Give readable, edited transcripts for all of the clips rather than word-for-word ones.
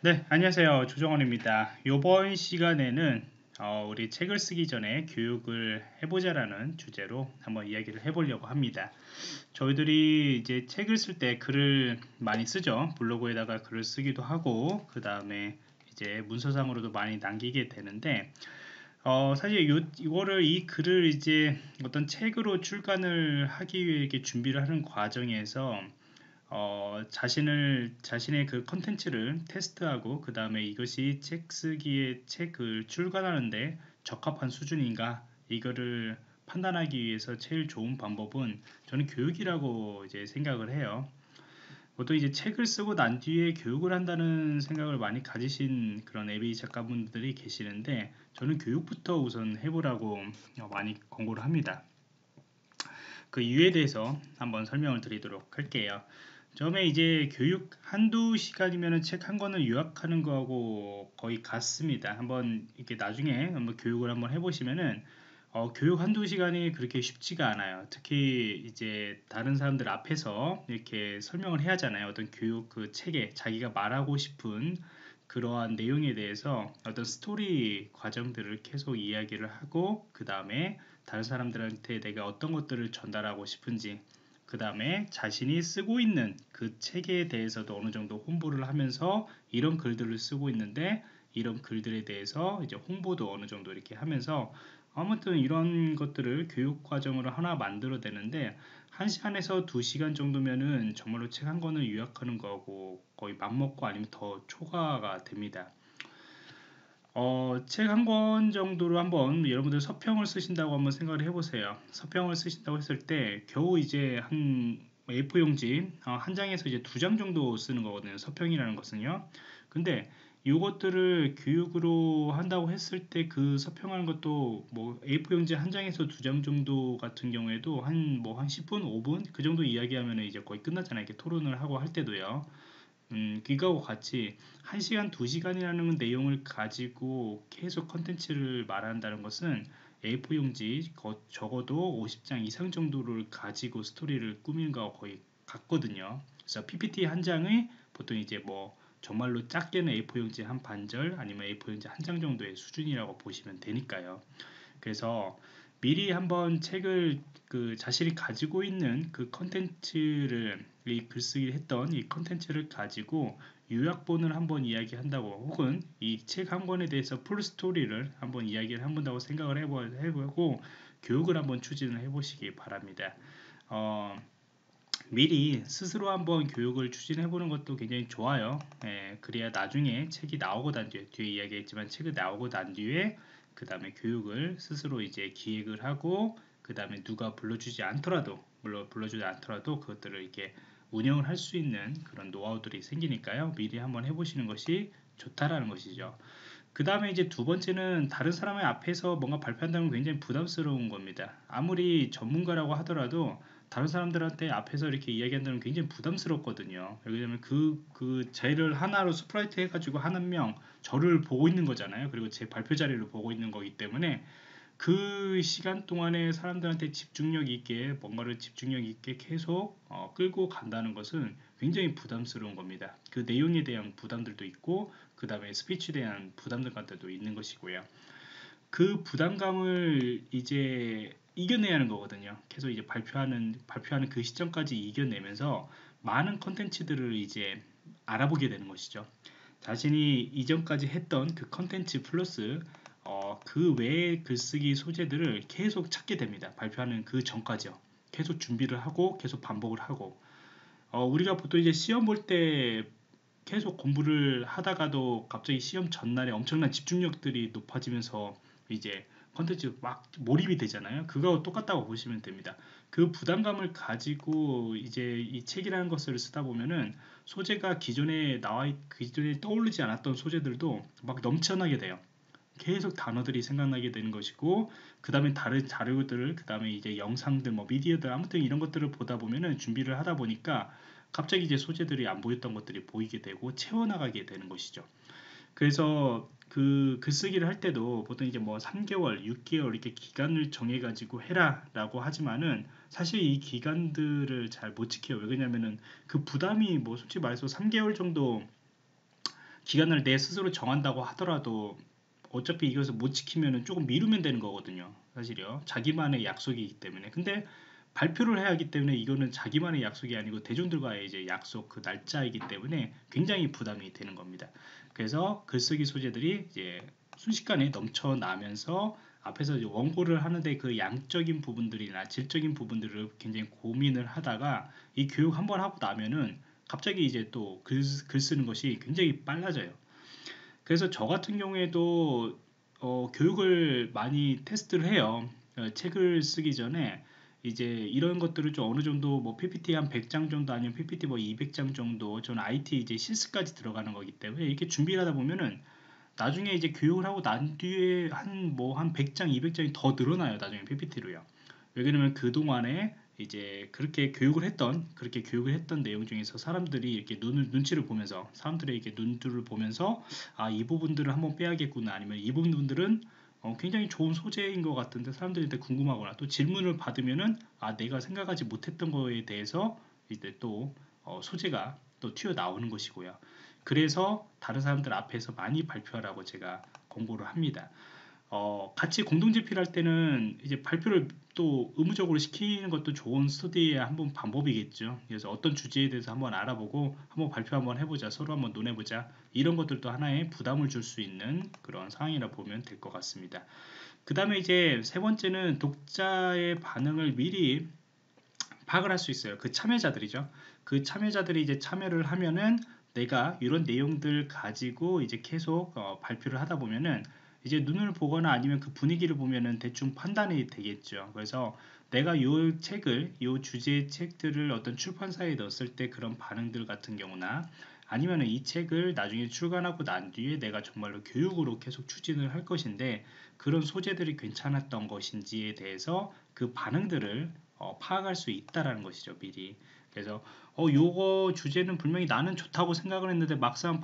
네, 안녕하세요. 조정원입니다. 이번 시간에는 우리 책을 쓰기 전에 교육을 해보자라는 주제로 한번 이야기를 해보려고 합니다. 저희들이 이제 책을 쓸 때 글을 많이 쓰죠. 블로그에다가 글을 쓰기도 하고, 그 다음에 이제 문서상으로도 많이 남기게 되는데, 사실 이거를 이 글을 이제 어떤 책으로 출간을 하기 위해 이렇게 준비를 하는 과정에서 자신의 그 컨텐츠를 테스트하고 그 다음에 이것이 책 쓰기에 책을 출간하는데 적합한 수준인가 이거를 판단하기 위해서 제일 좋은 방법은 저는 교육이라고 이제 생각을 해요. 보통 이제 책을 쓰고 난 뒤에 교육을 한다는 생각을 많이 가지신 그런 AV 작가분들이 계시는데 저는 교육부터 우선 해보라고 많이 권고를 합니다. 그 이유에 대해서 한번 설명을 드리도록 할게요. 처음에 이제 교육 한두 시간이면 책 한 권을 요약하는 거하고 거의 같습니다. 한번 이렇게 나중에 한번 교육을 한번 해보시면은 교육 한두 시간이 그렇게 쉽지가 않아요. 특히 이제 다른 사람들 앞에서 이렇게 설명을 해야 하잖아요. 어떤 교육 그 책에 자기가 말하고 싶은 그러한 내용에 대해서 어떤 스토리 과정들을 계속 이야기를 하고 그 다음에 다른 사람들한테 내가 어떤 것들을 전달하고 싶은지 그 다음에 자신이 쓰고 있는 그 책에 대해서도 어느 정도 홍보를 하면서 이런 글들을 쓰고 있는데 이런 글들에 대해서 이제 홍보도 어느 정도 이렇게 하면서 아무튼 이런 것들을 교육 과정으로 하나 만들어내는데 1시간에서 2시간 정도면은 정말로 책 한 권을 요약하는 거하고 거의 맞먹고 아니면 더 초과가 됩니다. 책 한 권 정도로 한번 여러분들 서평을 쓰신다고 한번 생각을 해보세요. 서평을 쓰신다고 했을 때 겨우 이제 한 A4 용지 한 장에서 이제 2장 정도 쓰는 거거든요. 서평이라는 것은요. 근데 이것들을 교육으로 한다고 했을 때 그 서평하는 것도 뭐 A4 용지 한 장에서 2장 정도 같은 경우에도 한 10분, 5분 그 정도 이야기하면 이제 거의 끝나잖아요. 이렇게 토론을 하고 할 때도요. 그거하고 같이 1시간, 2시간이라는 내용을 가지고 계속 컨텐츠를 말한다는 것은 A4 용지 적어도 50장 이상 정도를 가지고 스토리를 꾸미는 거와 거의 같거든요. 그래서 PPT 한 장의 보통 이제 뭐 정말로 작게는 A4 용지 한 반절 아니면 A4 용지 한 장 정도의 수준이라고 보시면 되니까요. 그래서 미리 한번 책을 그 자신이 가지고 있는 그 컨텐츠를 이 글쓰기를 했던 이 컨텐츠를 가지고 요약본을 한번 이야기한다고 혹은 이 책 한 권에 대해서 풀 스토리를 한번 이야기를 해본다고 생각을 해보고 교육을 한번 추진을 해보시기 바랍니다. 어, 미리 스스로 한번 교육을 추진해 보는 것도 굉장히 좋아요. 그래야 나중에 책이 나오고 난 뒤에 이야기했지만 책이 나오고 난 뒤에 그 다음에 교육을 스스로 이제 기획을 하고 그 다음에 누가 불러주지 않더라도 물론 불러주지 않더라도 그것들을 이렇게 운영을 할 수 있는 그런 노하우들이 생기니까요. 미리 한번 해보시는 것이 좋다라는 것이죠. 그 다음에 이제 두 번째는 다른 사람의 앞에서 뭔가 발표한다는 건 굉장히 부담스러운 겁니다. 아무리 전문가라고 하더라도 다른 사람들한테 앞에서 이렇게 이야기한다는 건 굉장히 부담스럽거든요. 왜냐면 그 제를 하나로 스프라이트 해가지고 한 명 저를 보고 있는 거잖아요. 그리고 제 발표 자리를 보고 있는 거기 때문에 그 시간 동안에 사람들한테 집중력 있게 뭔가를 집중력 있게 계속 끌고 간다는 것은 굉장히 부담스러운 겁니다. 그 내용에 대한 부담들도 있고 그 다음에 스피치에 대한 부담들 같은 도 있는 것이고요. 그 부담감을 이제 이겨내야 하는 거거든요. 계속 이제 발표하는 그 시점까지 이겨내면서 많은 컨텐츠들을 이제 알아보게 되는 것이죠. 자신이 이전까지 했던 그 컨텐츠 플러스 그 외의 글쓰기 소재들을 계속 찾게 됩니다. 발표하는 그 전까지요. 계속 준비를 하고 계속 반복을 하고 우리가 보통 이제 시험 볼 때 계속 공부를 하다가도 갑자기 시험 전날에 엄청난 집중력들이 높아지면서 이제 컨텐츠 막 몰입이 되잖아요. 그거와 똑같다고 보시면 됩니다. 그 부담감을 가지고 이제 이 책이라는 것을 쓰다 보면은 소재가 기존에 떠오르지 않았던 소재들도 막 넘쳐나게 돼요. 계속 단어들이 생각나게 되는 것이고 그 다음에 다른 자료들을 그 다음에 이제 영상들 뭐 미디어들 아무튼 이런 것들을 보다 보면은 준비를 하다 보니까 갑자기 이제 소재들이 안 보였던 것들이 보이게 되고 채워나가게 되는 것이죠. 그래서 그 글쓰기를 할 때도 보통 이제 뭐 3개월, 6개월 이렇게 기간을 정해가지고 해라라고 하지만은 사실 이 기간들을 잘 못 지켜요. 왜 그러냐면은 그 부담이 뭐 솔직히 말해서 3개월 정도 기간을 내 스스로 정한다고 하더라도 어차피 이것을 못 지키면은 조금 미루면 되는 거거든요. 사실요. 자기만의 약속이기 때문에. 근데 발표를 해야 하기 때문에 이거는 자기만의 약속이 아니고 대중들과의 이제 약속 그 날짜이기 때문에 굉장히 부담이 되는 겁니다. 그래서 글쓰기 소재들이 이제 순식간에 넘쳐나면서 앞에서 이제 원고를 하는데 그 양적인 부분들이나 질적인 부분들을 굉장히 고민을 하다가 이 교육 한번 하고 나면은 갑자기 이제 또 글 쓰는 것이 굉장히 빨라져요. 그래서 저 같은 경우에도 교육을 많이 테스트를 해요. 책을 쓰기 전에 이제 이런 것들을 좀 어느 정도 뭐 PPT 한 100장 정도 아니면 PPT 뭐 200장 정도 저는 IT 이제 실습까지 들어가는 거기 때문에 이렇게 준비를 하다 보면은 나중에 이제 교육을 하고 난 뒤에 한 100장, 200장이 더 늘어나요. 나중에 PPT로요. 왜냐면 그동안에 이제 그렇게 교육을 했던 내용 중에서 사람들이 이렇게 눈치를 보면서 사람들의 이렇게 눈들을 보면서 아, 이 부분들을 한번 빼야겠구나 아니면 이 부분들은 굉장히 좋은 소재인 것 같은데 사람들한테 궁금하거나 또 질문을 받으면은 아, 내가 생각하지 못했던 거에 대해서 이제 또 소재가 또 튀어나오는 것이고요. 그래서 다른 사람들 앞에서 많이 발표하라고 제가 공고를 합니다. 같이 공동제필 할 때는 이제 발표를 또 의무적으로 시키는 것도 좋은 스터디의 한번 방법이겠죠. 그래서 어떤 주제에 대해서 한번 알아보고 한번 발표 한번 해보자, 서로 한번 논해보자, 이런 것들도 하나의 부담을 줄 수 있는 그런 상황이라 보면 될 것 같습니다. 그 다음에 이제 세 번째는 독자의 반응을 미리 파악을 할 수 있어요. 그 참여자들이죠. 그 참여자들이 이제 참여를 하면은 내가 이런 내용들 가지고 이제 계속 발표를 하다 보면은 이제 눈을 보거나 아니면 그 분위기를 보면은 대충 판단이 되겠죠. 그래서 내가 요 주제의 책들을 어떤 출판사에 넣었을 때 그런 반응들 같은 경우나 아니면은 이 책을 나중에 출간하고 난 뒤에 내가 정말로 교육으로 계속 추진을 할 것인데 그런 소재들이 괜찮았던 것인지에 대해서 그 반응들을 파악할 수 있다라는 것이죠, 미리. 그래서 요거 주제는 분명히 나는 좋다고 생각을 했는데 막상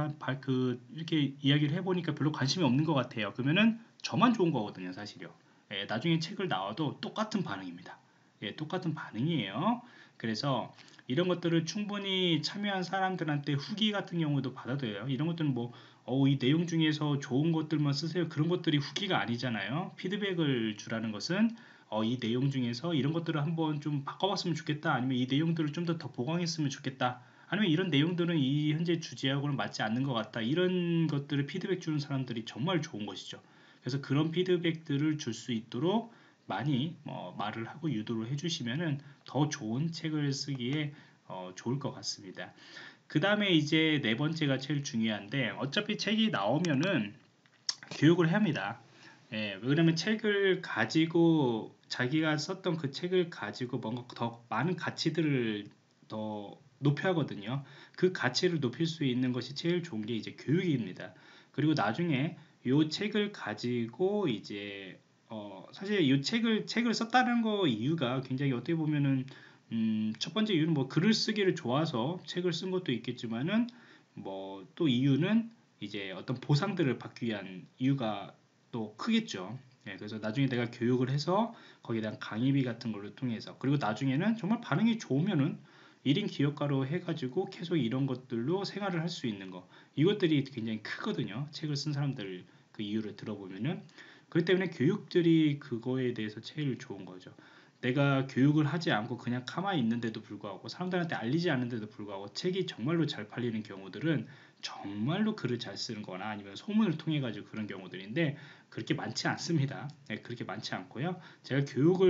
이렇게 이야기를 해보니까 별로 관심이 없는 것 같아요. 그러면은 저만 좋은 거거든요, 사실요. 예, 나중에 책을 나와도 똑같은 반응입니다. 예, 똑같은 반응이에요. 그래서 이런 것들을 충분히 참여한 사람들한테 후기 같은 경우도 받아도 돼요. 이런 것들은 뭐, 이 내용 중에서 좋은 것들만 쓰세요. 그런 것들이 후기가 아니잖아요. 피드백을 주라는 것은 이 내용 중에서 이런 것들을 한번 좀 바꿔봤으면 좋겠다. 아니면 이 내용들을 좀 더 보강했으면 좋겠다. 아니면 이런 내용들은 이 현재 주제하고는 맞지 않는 것 같다. 이런 것들을 피드백 주는 사람들이 정말 좋은 것이죠. 그래서 그런 피드백들을 줄 수 있도록 많이 말을 하고 유도를 해주시면은 더 좋은 책을 쓰기에 좋을 것 같습니다. 그 다음에 이제 네 번째가 제일 중요한데 어차피 책이 나오면은 교육을 해야 합니다. 예, 왜냐면 책을 가지고 자기가 썼던 그 책을 가지고 뭔가 더 많은 가치들을 더 높여야 하거든요. 그 가치를 높일 수 있는 것이 제일 좋은 게 이제 교육입니다. 그리고 나중에 이 책을 가지고 이제 사실 이 책을 썼다는 거 이유가 굉장히 어떻게 보면은 첫 번째 이유는 뭐 글을 쓰기를 좋아서 책을 쓴 것도 있겠지만은 뭐 또 이유는 이제 어떤 보상들을 받기 위한 이유가 또 크겠죠. 예, 그래서 나중에 내가 교육을 해서 거기에 대한 강의비 같은 걸로 통해서 그리고 나중에는 정말 반응이 좋으면은 1인 기업가로 해가지고 계속 이런 것들로 생활을 할 수 있는 거 이것들이 굉장히 크거든요. 책을 쓴 사람들 그 이유를 들어보면은 그렇기 때문에 교육들이 그거에 대해서 제일 좋은 거죠. 내가 교육을 하지 않고 그냥 가만히 있는데도 불구하고 사람들한테 알리지 않는데도 불구하고 책이 정말로 잘 팔리는 경우들은 정말로 글을 잘 쓰는 거나 아니면 소문을 통해 가지고 그런 경우들인데 그렇게 많지 않습니다. 네, 그렇게 많지 않고요. 제가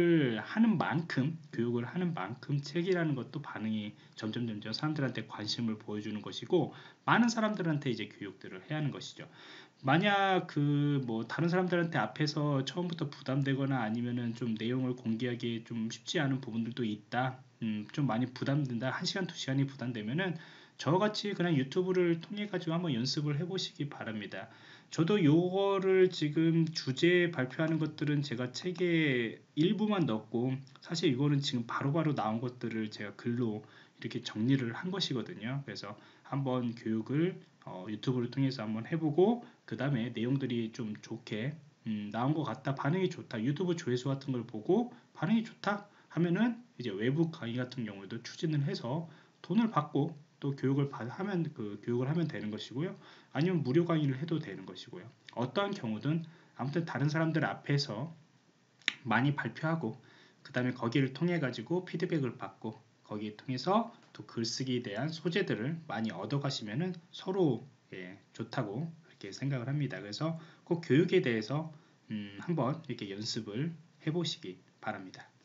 교육을 하는 만큼 책이라는 것도 반응이 점점 사람들한테 관심을 보여주는 것이고 많은 사람들한테 이제 교육들을 해야 하는 것이죠. 만약 그 뭐 다른 사람들한테 앞에서 처음부터 부담되거나 아니면은 좀 내용을 공개하기 좀 쉽지 않은 부분들도 있다. 좀 많이 부담된다. 1시간, 2시간이 부담되면은 저같이 그냥 유튜브를 통해 가지고 한번 연습을 해보시기 바랍니다. 저도 요거를 지금 주제 발표하는 것들은 제가 책에 일부만 넣었고 사실 이거는 지금 바로바로 나온 것들을 제가 글로 이렇게 정리를 한 것이거든요. 그래서 한번 교육을 유튜브를 통해서 한번 해보고 그 다음에 내용들이 좀 좋게 나온 것 같다, 반응이 좋다, 유튜브 조회수 같은 걸 보고 반응이 좋다 하면은 이제 외부 강의 같은 경우에도 추진을 해서 돈을 받고 또 교육을 하면 되는 것이고요. 아니면 무료 강의를 해도 되는 것이고요. 어떠한 경우든 아무튼 다른 사람들 앞에서 많이 발표하고 그 다음에 거기를 통해 가지고 피드백을 받고 거기에 통해서 또 글쓰기에 대한 소재들을 많이 얻어 가시면은 서로 좋다고 이렇게 생각을 합니다. 그래서 꼭 교육에 대해서 한번 이렇게 연습을 해 보시기 바랍니다.